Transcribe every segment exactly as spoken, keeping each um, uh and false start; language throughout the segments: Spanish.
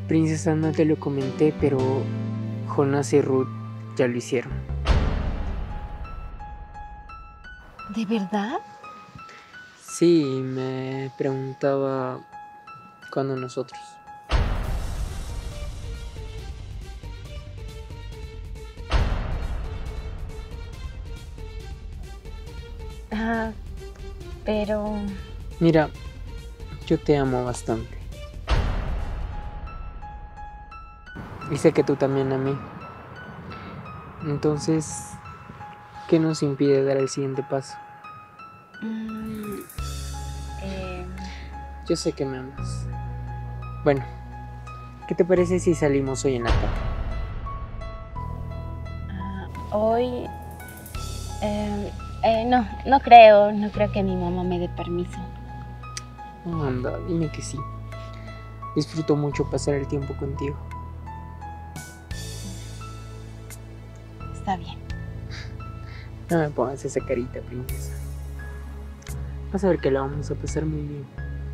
Princesa, no te lo comenté, pero Jonas y Ruth ya lo hicieron. ¿De verdad? Sí, me preguntaba cuándo nosotros. Ah, pero... Mira, yo te amo bastante. Y sé que tú también a mí. Entonces, ¿qué nos impide dar el siguiente paso? Mm, eh, Yo sé que me amas. Bueno, ¿qué te parece si salimos hoy en la tarde? ah, hoy... eh, eh, no, no creo, no creo que mi mamá me dé permiso. Oh, anda, dime que sí. Disfruto mucho pasar el tiempo contigo. Está bien. No me pongas esa carita, princesa. Vas a ver que la vamos a pasar muy bien.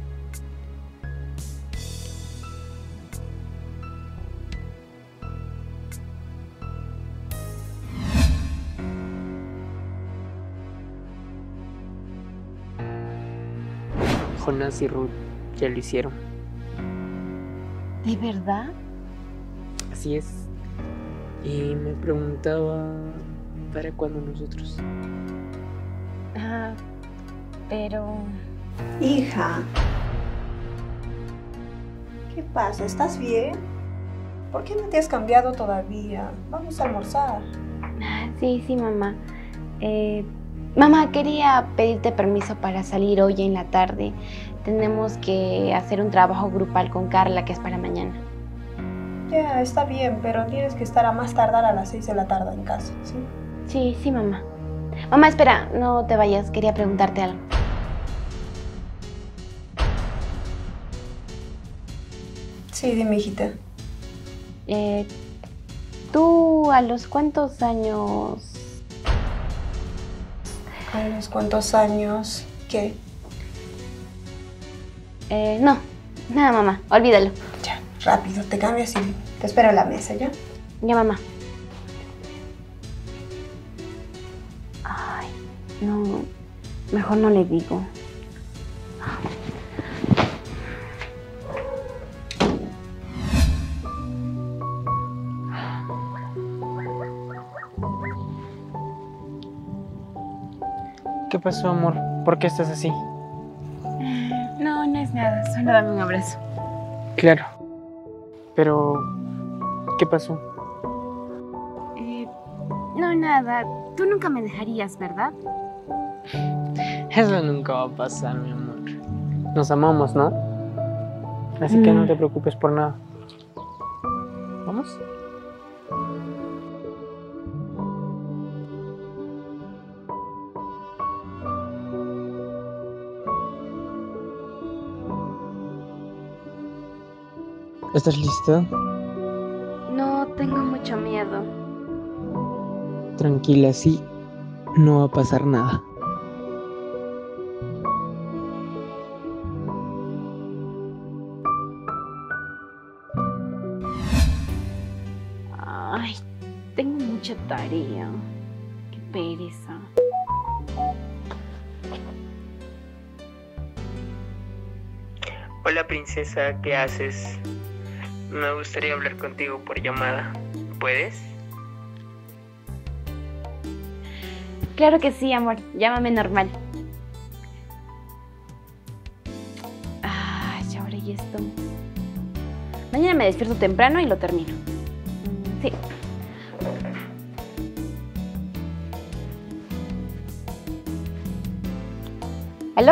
Jonas y Ruth ya lo hicieron. ¿De verdad? Así es. Y me preguntaba para cuándo nosotros. Ah, pero... Hija, ¿qué pasa? ¿Estás bien? ¿Por qué no te has cambiado todavía? Vamos a almorzar. Ah, sí, sí, mamá. Eh, mamá, quería pedirte permiso para salir hoy en la tarde. Tenemos que hacer un trabajo grupal con Carla, que es para mañana. Ya, está bien, pero tienes que estar a más tardar a las seis de la tarde en casa, ¿sí? Sí, sí, mamá. Mamá, espera, no te vayas. Quería preguntarte algo. Sí, dime, hijita. Eh, ¿Tú a los cuántos años...? ¿A los cuántos años? ¿Qué? Eh, no, nada, mamá. Olvídalo. Ya, rápido, te cambias y te espero en la mesa, ¿ya? Ya, mamá. Ay, no, mejor no le digo. ¿Qué pasó, amor? ¿Por qué estás así? No, no es nada. Solo dame un abrazo. Claro. Pero, ¿qué pasó? Eh, no, nada. Tú nunca me dejarías, ¿verdad? Eso nunca va a pasar, mi amor. Nos amamos, ¿no? Así que no te preocupes por nada. ¿Vamos? ¿Estás lista? No, tengo mucho miedo. Tranquila, sí. No va a pasar nada. Ay, tengo mucha tarea. Qué pereza. Hola, princesa, ¿qué haces? Me gustaría hablar contigo por llamada. ¿Puedes? Claro que sí, amor. Llámame normal. Ay, ahora y esto. Mañana me despierto temprano y lo termino. Sí. ¿Aló?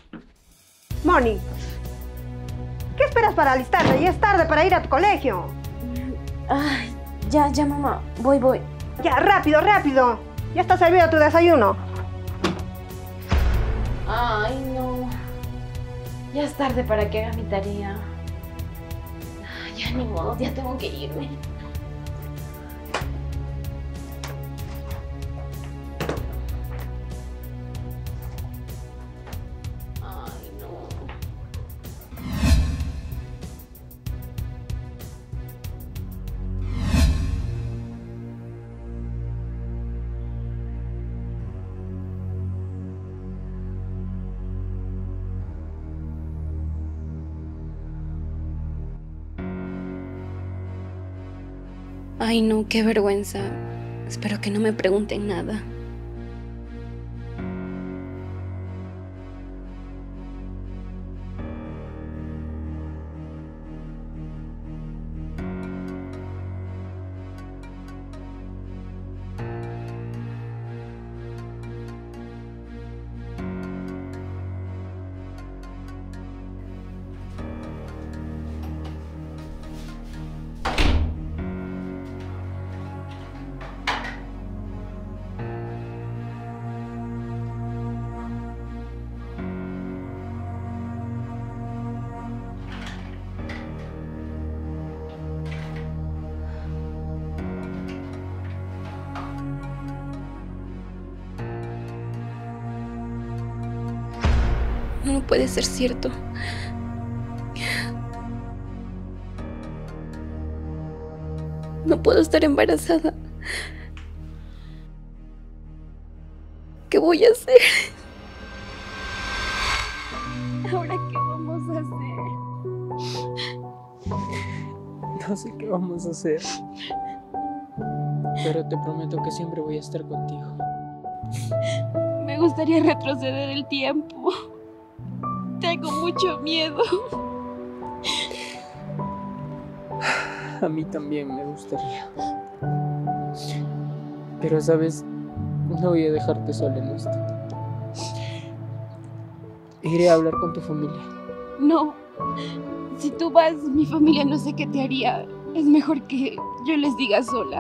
Moni, ¿qué esperas para alistarte? Ya es tarde para ir a tu colegio. Ay, ya, ya, mamá. Voy, voy. Ya, rápido, rápido. Ya está servido tu desayuno. Ay, no. Ya es tarde para que haga mi tarea. Ya ni modo, ya tengo que irme. Ay, no. Ay, no, qué vergüenza. Espero que no me pregunten nada. No puede ser cierto. No puedo estar embarazada. ¿Qué voy a hacer? ¿Ahora qué vamos a hacer? No sé qué vamos a hacer. Pero te prometo que siempre voy a estar contigo. Me gustaría retroceder el tiempo. Tengo mucho miedo. A mí también me gustaría. Pero, ¿sabes? No voy a dejarte sola en esto. Iré a hablar con tu familia. No. Si tú vas, mi familia no sé qué te haría. Es mejor que yo les diga sola.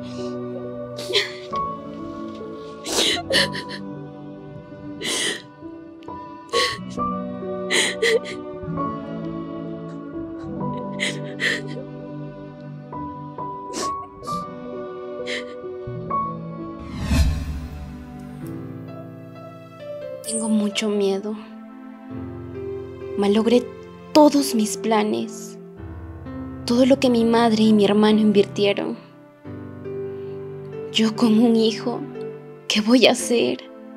Tengo mucho miedo. Malogré todos mis planes, todo lo que mi madre y mi hermano invirtieron. Yo con un hijo, ¿qué voy a hacer?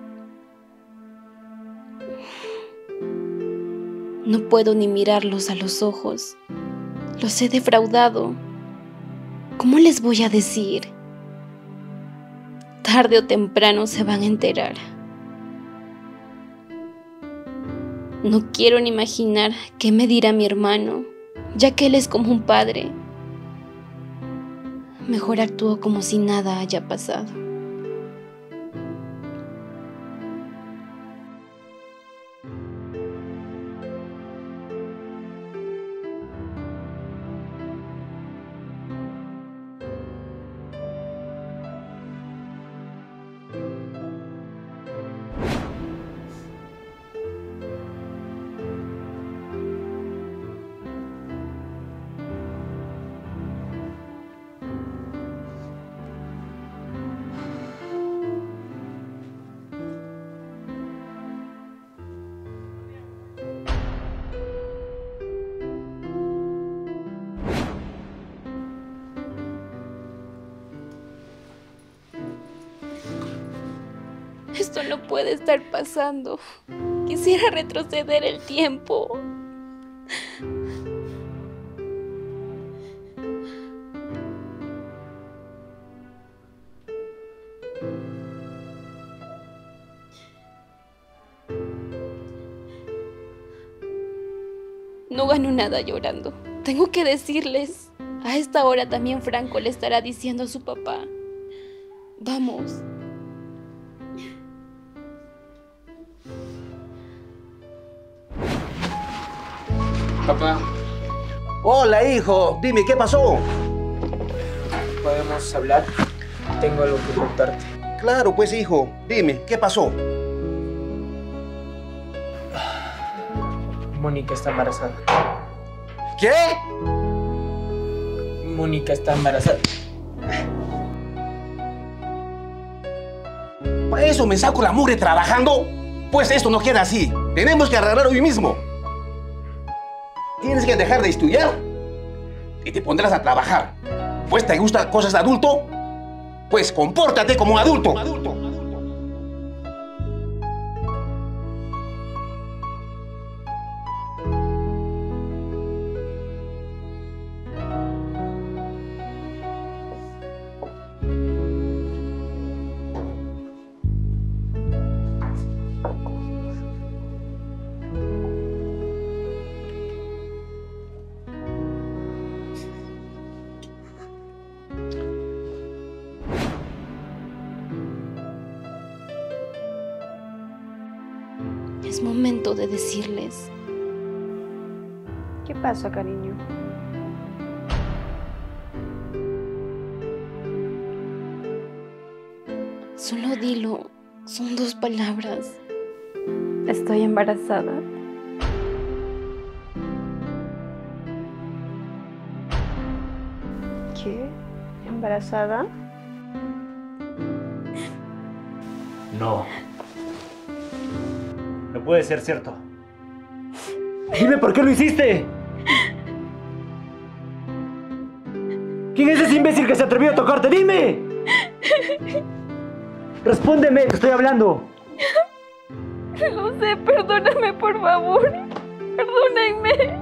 No puedo ni mirarlos a los ojos. Los he defraudado. ¿Cómo les voy a decir? Tarde o temprano se van a enterar. No quiero ni imaginar qué me dirá mi hermano, ya que él es como un padre. Mejor actúo como si nada haya pasado. Esto no puede estar pasando. Quisiera retroceder el tiempo. No gano nada llorando. Tengo que decirles. A esta hora también Franco le estará diciendo a su papá. Vamos. Papá. Hola, hijo. Dime, ¿qué pasó? podemos hablar. Tengo algo que contarte. Claro, pues, hijo. Dime, ¿qué pasó? Mónica está embarazada. ¿Qué? Mónica está embarazada. ¿Para eso me saco la mugre trabajando? Pues esto no queda así. Tenemos que arreglar hoy mismo. Tienes que dejar de estudiar y te pondrás a trabajar. Pues te gustan cosas de adulto, pues compórtate como un adulto. Es momento de decirles. ¿Qué pasa, cariño? Solo dilo. Son dos palabras. Estoy embarazada. ¿Qué? ¿Embarazada? No. No puede ser cierto. Dime por qué lo hiciste. ¿Quién es ese imbécil que se atrevió a tocarte? ¡Dime! Respóndeme, te estoy hablando. No sé, perdóname, por favor. Perdónenme.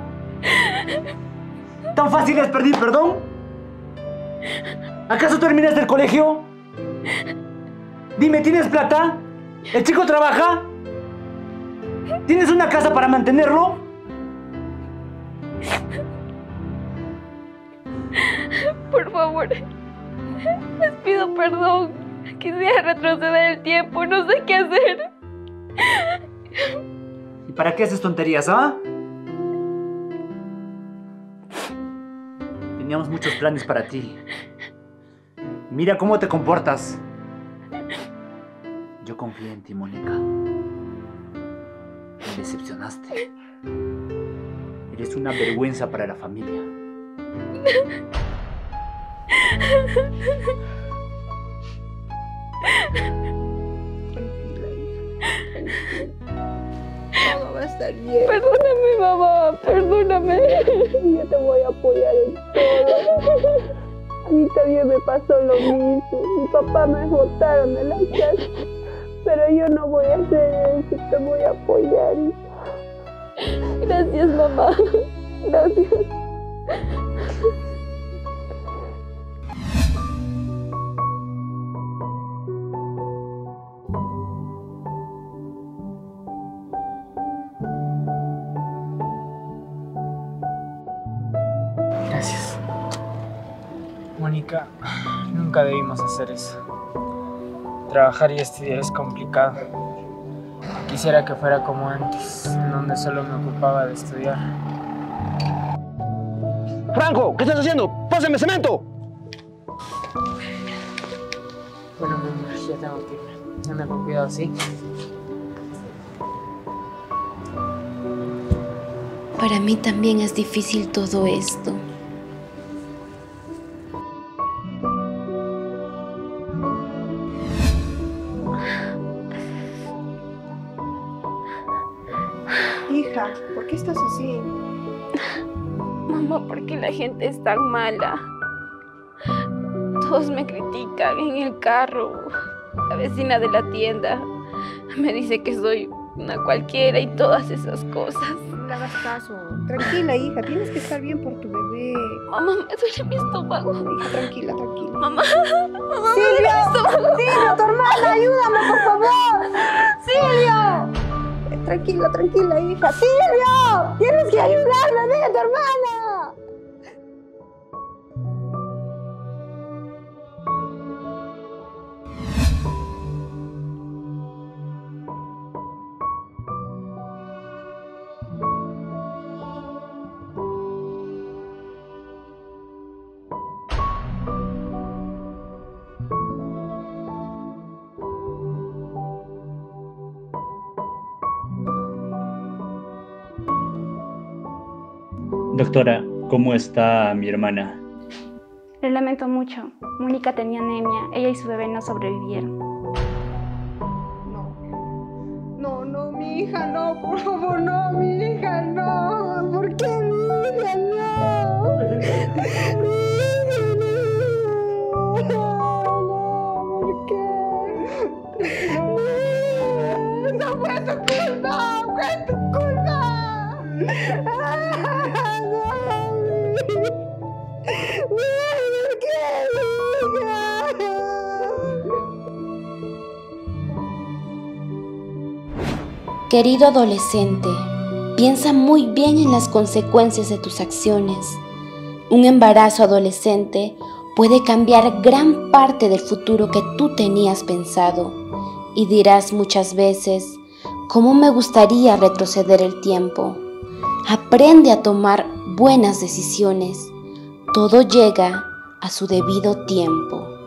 ¿Tan fácil es pedir perdón? ¿Acaso terminaste el colegio? Dime, ¿tienes plata? ¿El chico trabaja? ¿Tienes una casa para mantenerlo? Por favor, les pido perdón. Quisiera retroceder el tiempo, no sé qué hacer. ¿Y para qué haces tonterías, ah? Teníamos muchos planes para ti. Mira cómo te comportas. Yo confié en ti, Mónica. Me decepcionaste. Eres una vergüenza para la familia. Todo va a estar bien. Perdóname, mamá, perdóname. Yo te voy a apoyar en todo. A mí también me pasó lo mismo. Mi papá me botaron de la casa. Pero yo no voy a hacer eso. Te voy a apoyar. Gracias, mamá. Gracias. Gracias. Mónica, nunca debimos hacer eso. Trabajar y estudiar es complicado. Quisiera que fuera como antes, en donde solo me ocupaba de estudiar. Franco, ¿qué estás haciendo? ¡Pásame cemento! Bueno, mi amor, ya tengo que irme. Anda con cuidado, ¿sí? Para mí también es difícil todo esto. Hija, ¿por qué estás así? Mamá, ¿por qué la gente es tan mala? Todos me critican en el carro. La vecina de la tienda me dice que soy una cualquiera y todas esas cosas. No le hagas caso. Tranquila, hija. Tienes que estar bien por tu bebé. Mamá, me duele mi estómago. Hija, tranquila, tranquila. Mamá, mamá, me duele ¡Silvio! mi estómago. ¡Silvio, tu hermana! ¡Ayúdame, por favor! ¡Silvio! Eh, Tranquila, tranquila, hija. ¡Silvio! ¡Tienes que ayudarme! ¡Deja a tu hermana! Doctora, ¿cómo está mi hermana? Lo lamento mucho. Mónica tenía anemia. Ella y su bebé no sobrevivieron. No, no, no, mi hija, no, por favor, no, mi hija, no. ¿Por qué mi hija, no? Mi hija, no, no, ¿por qué? No, no fue tu culpa, fue tu culpa. No, mi ¿por qué, mi hija? Querido adolescente, piensa muy bien en las consecuencias de tus acciones. Un embarazo adolescente puede cambiar gran parte del futuro que tú tenías pensado y dirás muchas veces, ¿cómo me gustaría retroceder el tiempo? Aprende a tomar buenas decisiones. Todo llega a su debido tiempo.